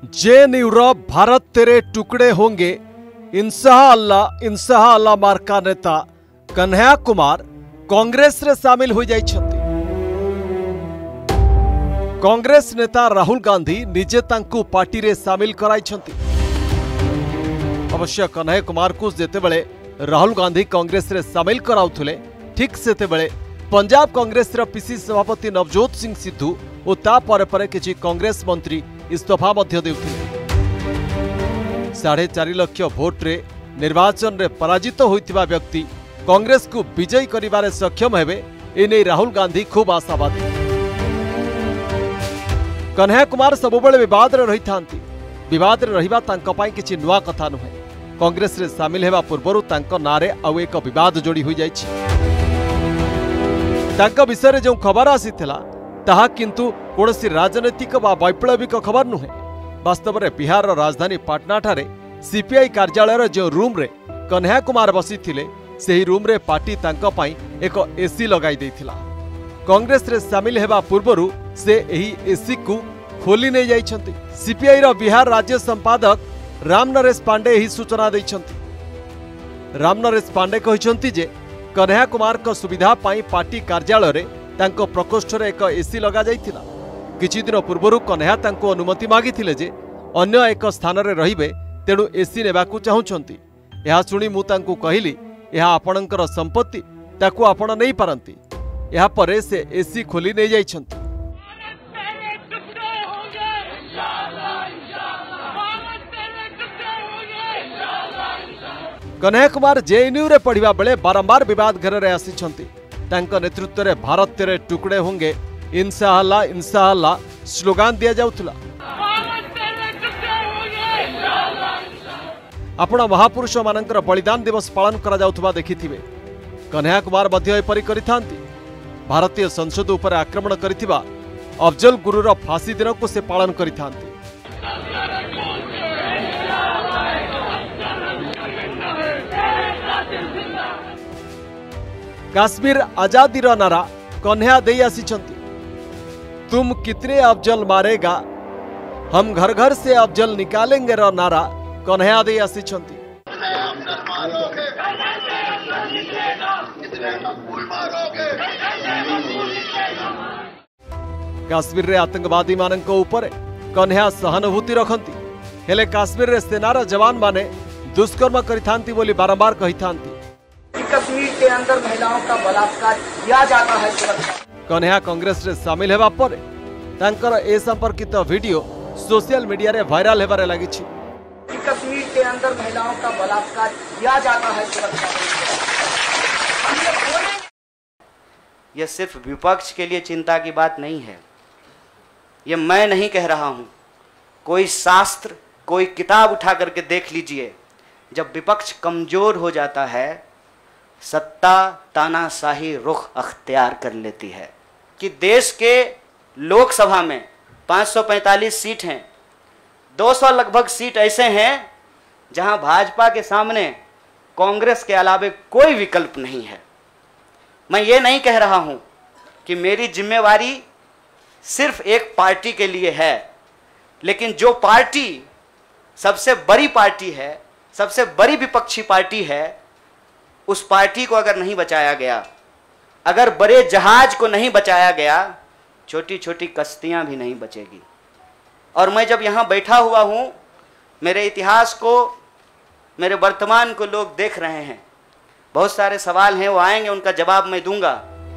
JNU Bharat तेरे टुकड़े होंगे इंशाअल्लाह मार्का नेता कन्हैया कुमार कांग्रेस रे सामिल हो जाइछन्ति। कांग्रेस नेता राहुल गांधी निजे तांकु पार्टी रे सामिल कराइछन्ति। अवश्य कन्हैया कुमार को जेतेबेले राहुल गांधी कांग्रेस रे सामिल कराउथुले ठीक सेतेबेले पंजाब कांग्रेस रा पीसी सभापति नवजोत सिंह सिद्धू और ता परे परे किछि कांग्रेस मंत्री इस्तीफा मध्य देउथिले। 4.5 लाख भोट रे निर्वाचन रे पराजित होइतिबा व्यक्ति कांग्रेस को विजयी करिबारे सक्षम हेबे एने राहुल गांधी खूब आशावादी। कन्हैया कुमार सबुबेले विवाद रे रहिथांती। विवाद रे रहिबा तांको पई किछि नुआ कथा नुहे। कांग्रेस रे सामिल हेबा पूर्वरु तांको नारे आउ एक विवाद जोड़ी होई जाइछि। तांको विषय रे जो खबर आसीथिला ताहा किंतु कोनोसी राजनीतिक बा वैप्लविक खबर नुहे। वास्तव में बिहार राजधानी पाटना ठारे सीपीआई कार्यालय जो रूम रे कन्हैया कुमार बसी थिले सेही रूम रे पार्टी तांको पई एक एसी लगाई देथिला। कांग्रेस रे सामिल हेबा पूर्वरु से एही एसी को खोली नै जाइछन्ति। सीपीआई रो बिहार राज्य संपादक राम नरेश पांडे एही सूचना दैछन्ति। राम नरेश पांडे कहिछन्ति जे कन्हैया कुमार को सुविधा पाई पार्टी कार्यालय रे तांको प्रकोष्ठ रे एक एसी लगा जाइथिला। किछि दिन पूर्वरु कन्हैया तांको अनुमति मागिथिले जे अन्य एक स्थान रे रहिबे तेणु एसी नेबाकू चाहुछन्ति। एहा सुनी मु तांको कहिली एहा आपणकर संपत्ति ताकू आपण नै पारंती। एहा परे से एसी खोली नै जाइछन्ति। कन्हैया कुमार जेएनयू रे पढ़िबा बेले बारंबार विवाद घर रे आसीछन्ति। तांको नेतृत्व रे भारत तेरे टुकड़े होंगे इंशाअल्लाह स्लोगान दिया जाउथला। आपण महापुरुष मानकर बलिदान दिवस पालन करा जाउथबा देखिथिबे। कन्हैया कुमार मध्य एपरि करिथांती। भारतीय संसद उपर आक्रमण करिथिबा अफजल गुरुर फांसी दिन को से पालन करिथांती। काश्मीर आजादी रा नारा कन्हैया देई आसीछन्ति। तुम कितने अफजल मारेगा हम घर घर से अफजल निकालेंगे रा नारा कन्हैया देई आसीछन्ति। काश्मीर रे आतंकवादी मानक ऊपर कन्हैया सहानुभूति रखन्ति। हेले काश्मीर रे सेनार जवान माने दुष्कर्म करिथांती बोली बारंबार कहिथांती। कश्मीर के अंदर महिलाओं का बलात्कार किया जाता है। कन्हैया कांग्रेस रे सामिल हेबा परे तांकर ए संपर्कित वीडियो सोशल मीडिया रे वायरल हेबारे लागिछि। कश्मीर के अंदर महिलाओं का बलात्कार किया जाता है। यह सिर्फ विपक्ष के लिए चिंता की बात नहीं है। यह मैं नहीं कह रहा हूं। कोई शास्त्र कोई किताब उठा करके देख लीजिए। जब विपक्ष कमजोर हो जाता है सत्ता तानाशाही रुख अख्तियार कर लेती है। कि देश के लोकसभा में 545 सीट हैं। 200 लगभग सीट ऐसे हैं जहां भाजपा के सामने कांग्रेस के अलावे कोई विकल्प नहीं है। मैं ये नहीं कह रहा हूं कि मेरी जिम्मेवारी सिर्फ एक पार्टी के लिए है, लेकिन जो पार्टी सबसे बड़ी पार्टी है, सबसे बड़ी विपक्षी पार्टी है, उस पार्टी को अगर नहीं बचाया गया, अगर बड़े जहाज को नहीं बचाया गया, छोटी छोटी कश्तियां भी नहीं बचेगी। और मैं जब यहां बैठा हुआ हूं, मेरे इतिहास को, मेरे वर्तमान को लोग देख रहे हैं। बहुत सारे सवाल हैं, वो आएंगे, उनका जवाब मैं दूंगा।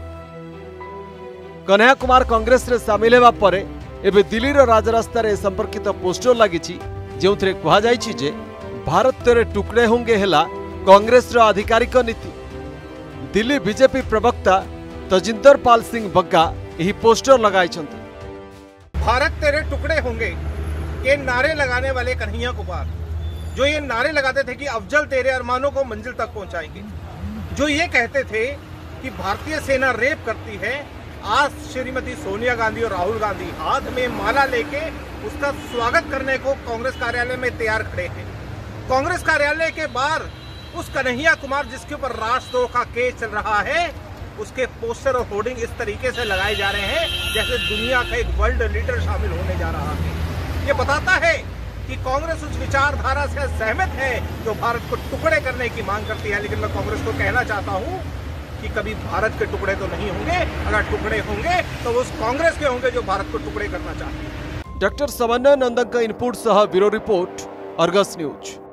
कन्हैया कुमार कांग्रेस रे सामिल हेबा परे एबे दिल्ली रो राजरास्ता रे संपर्कित पोस्टर लागिछि जेउथरे कहा जाइछि जे भारत तेरे टुकड़े होंगे हेला कांग्रेस रो आधिकारिक नीति। दिल्ली बीजेपी प्रवक्ता तजिंदर पाल सिंह बग्गा यही पोस्टर लगाइछन्ति। भारत तेरे टुकड़े होंगे ये नारे लगाने वाले कन्हैया कुमार, जो ये नारे लगाते थे कि अफजल तेरे अरमानों को मंजिल तक पहुंचाएगी, जो ये कहते थे कि भारतीय सेना रेप करती है, आज श्रीमती सोनिया गांधी और राहुल गांधी हाथ में माला लेके उसका स्वागत करने को कांग्रेस कार्यालय में तैयार खड़े हैं। कांग्रेस कार्यालय के बाहर उस कन्हैया कुमार जिसके ऊपर राष्ट्रद्रोह का केस चल रहा है, उसके पोस्टर और होर्डिंग इस तरीके से लगाए जा रहे हैं जैसे दुनिया का एक वर्ल्ड लीडर शामिल होने जा रहा है। ये बताता है कि कांग्रेस उस विचारधारा से सहमत है जो भारत को टुकड़े करने की मांग करती है, लेकिन मैं कांग्रेस को कहना चाहता हूं कि कभी भारत के टुकड़े तो नहीं होंगे। अगर टुकड़े होंगे तो उस कांग्रेस के होंगे जो भारत को टुकड़े करना चाहती है। डॉक्टर समन्वय नंदन का इनपुट सह ब्यूरो रिपोर्ट, अर्गस न्यूज।